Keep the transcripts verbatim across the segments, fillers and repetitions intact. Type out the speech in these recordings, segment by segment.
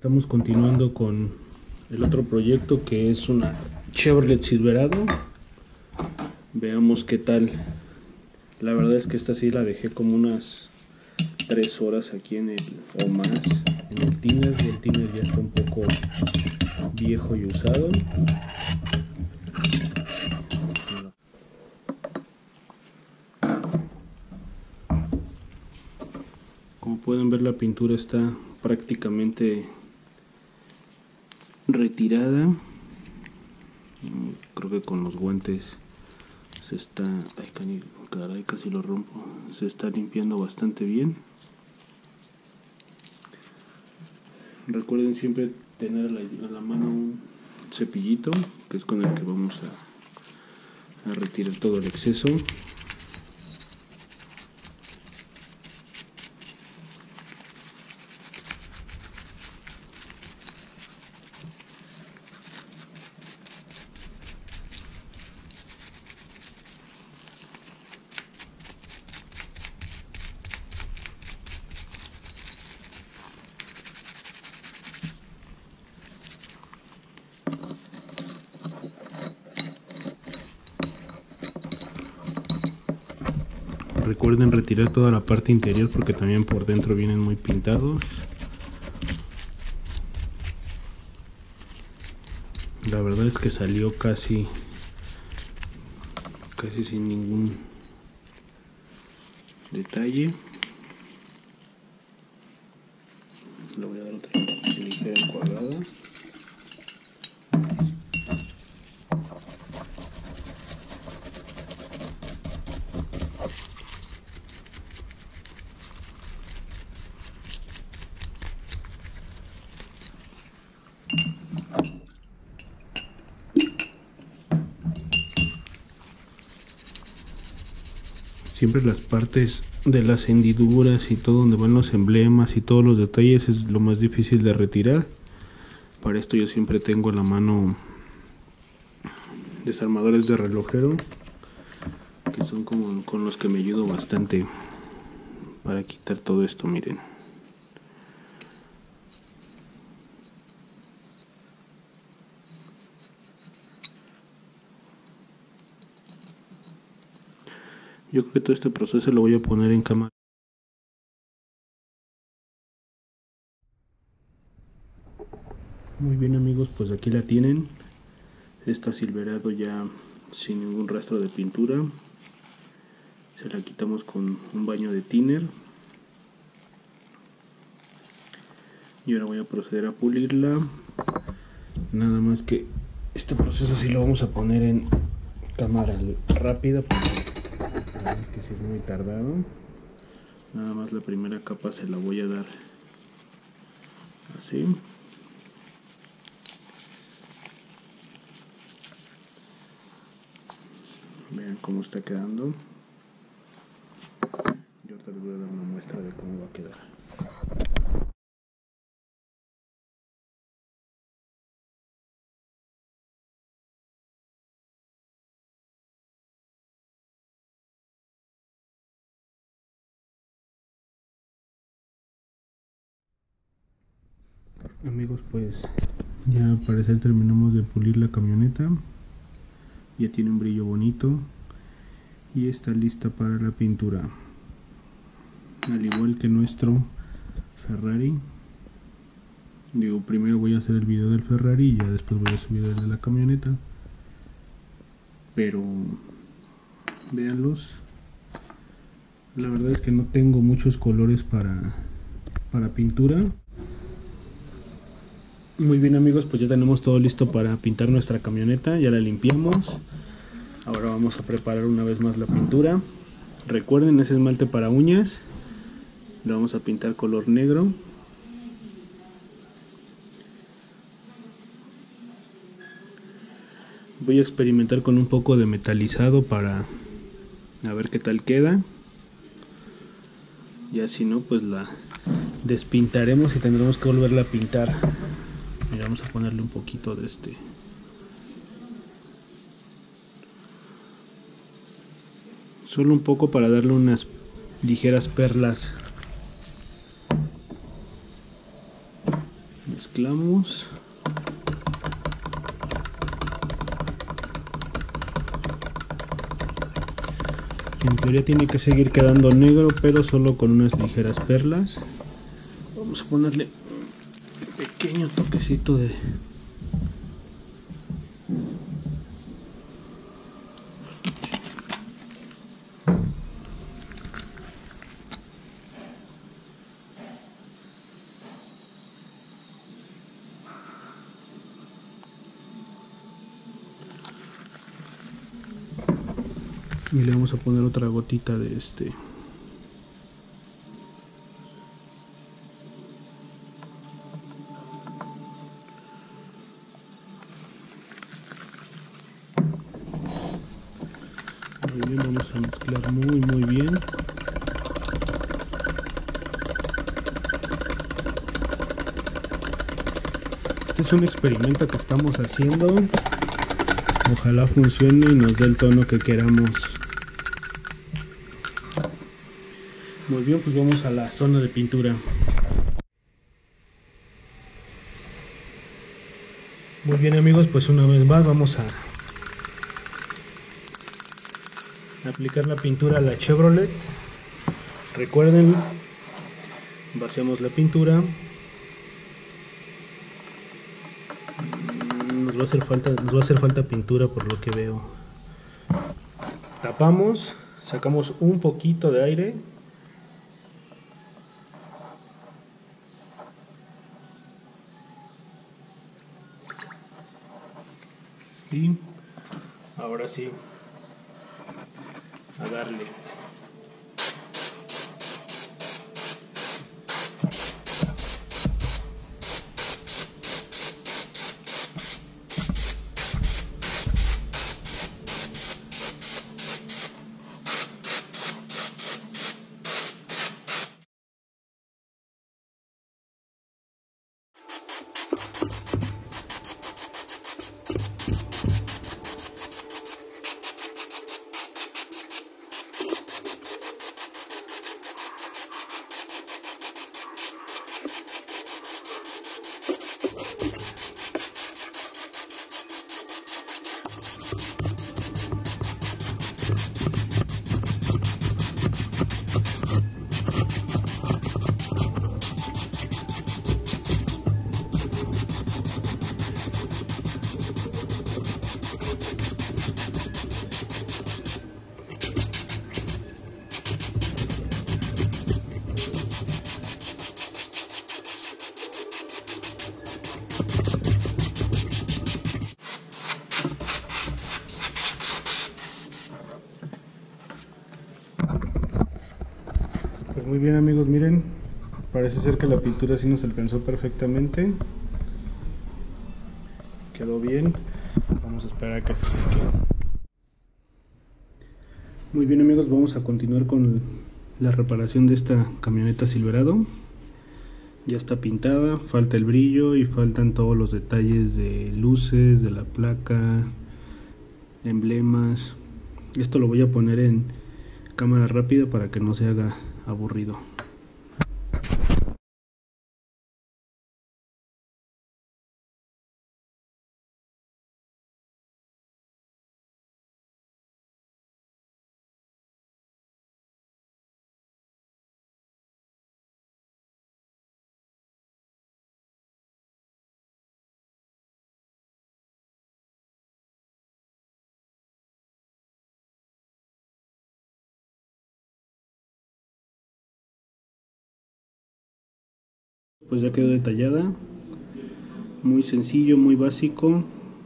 Estamos continuando con el otro proyecto, que es una Chevrolet Silverado. Veamos qué tal. La verdad es que esta sí la dejé como unas tres horas aquí en el, o más, en el tiner, y el tiner ya está un poco viejo y usado. Como pueden ver, la pintura está prácticamente retirada. Creo que con los guantes se está, ay caray, casi lo rompo, se está limpiando bastante bien. Recuerden siempre tener a la, a la mano un cepillito, que es con el que vamos a, a retirar todo el exceso. Recuerden retirar toda la parte interior, porque también por dentro vienen muy pintados. La verdad es que salió casi casi sin ningún detalle. Le voy a dar otra ligera enjuagada. Siempre las partes de las hendiduras y todo donde van los emblemas y todos los detalles es lo más difícil de retirar. Para esto yo siempre tengo en la mano desarmadores de relojero, que son como con los que me ayudo bastante para quitar todo esto. Miren, yo creo que todo este proceso lo voy a poner en cámara. Muy bien amigos, pues aquí la tienen. Esta Silverado ya sin ningún rastro de pintura. Se la quitamos con un baño de thinner. Y ahora voy a proceder a pulirla. Nada más que este proceso sí lo vamos a poner en cámara rápida, porque la verdad es que sí es muy tardado. Nada más la primera capa se la voy a dar así. Vean cómo está quedando. Yo ahorita les voy a dar una muestra de cómo va a quedar. Amigos, pues ya al parecer terminamos de pulir la camioneta. Ya tiene un brillo bonito y está lista para la pintura, al igual que nuestro Ferrari. Digo, primero voy a hacer el video del Ferrari y ya después voy a subir el de la camioneta, pero véanlos. La verdad es que no tengo muchos colores para, para pintura. Muy bien amigos, pues ya tenemos todo listo para pintar nuestra camioneta. Ya la limpiamos. Ahora vamos a preparar una vez más la pintura. Recuerden, ese esmalte para uñas lo vamos a pintar color negro. Voy a experimentar con un poco de metalizado para a ver qué tal queda. Ya si no, pues la despintaremos y tendremos que volverla a pintar. Mira, vamos a ponerle un poquito de este. Solo un poco para darle unas ligeras perlas. mezclamos. En teoría tiene que seguir quedando negro, pero solo con unas ligeras perlas. Vamos a ponerle un pequeño toquecito de y le vamos a poner otra gotita de este. Muy bien, vamos a mezclar muy muy bien. Este es un experimento que estamos haciendo. Ojalá funcione y nos dé el tono que queramos. Muy bien, pues vamos a la zona de pintura. Muy bien amigos, pues una vez más vamos a aplicar la pintura a la Chevrolet. Recuerden, vaciamos la pintura. Nos va a hacer falta, nos va a hacer falta pintura por lo que veo. Tapamos, sacamos un poquito de aire. Y ahora sí, a darle. Pues muy bien amigos, miren, parece ser que la pintura sí nos alcanzó perfectamente. Quedó bien. Vamos a esperar a que se seque. Muy bien amigos, vamos a continuar con la reparación de esta camioneta Silverado. Ya está pintada, falta el brillo y faltan todos los detalles de luces, de la placa, emblemas. Esto lo voy a poner en cámara rápida para que no se haga aburrido. Pues ya quedó detallada, muy sencillo, muy básico.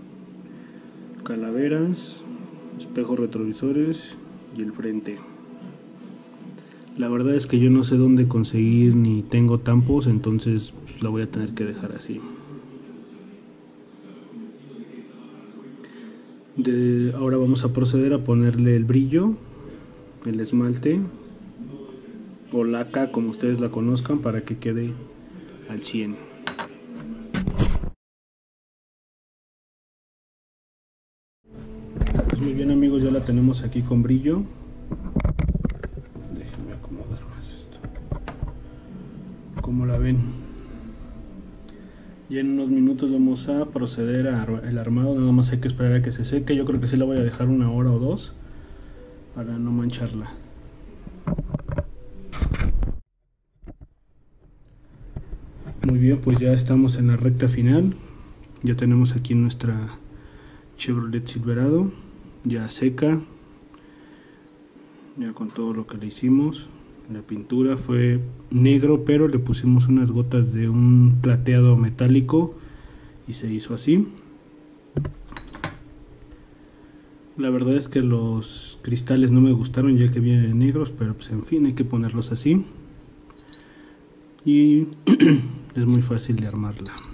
Calaveras, espejos retrovisores y el frente. La verdad es que yo no sé dónde conseguir ni tengo tampos, entonces pues, la voy a tener que dejar así. De, ahora vamos a proceder a ponerle el brillo, el esmalte o laca como ustedes la conozcan, para que quede al cien. Pues muy bien amigos, ya la tenemos aquí con brillo. Déjenme acomodar más esto. ¿Cómo la ven? Ya en unos minutos vamos a proceder al armado, nada más hay que esperar a que se seque. Yo creo que sí la voy a dejar una hora o dos para no mancharla. Muy bien, pues ya estamos en la recta final. Ya tenemos aquí nuestra Chevrolet Silverado ya seca, ya con todo lo que le hicimos. La pintura fue negro, pero le pusimos unas gotas de un plateado metálico y se hizo así. La verdad es que los cristales no me gustaron ya que vienen negros, pero pues en fin, hay que ponerlos así y es muy fácil de armarla.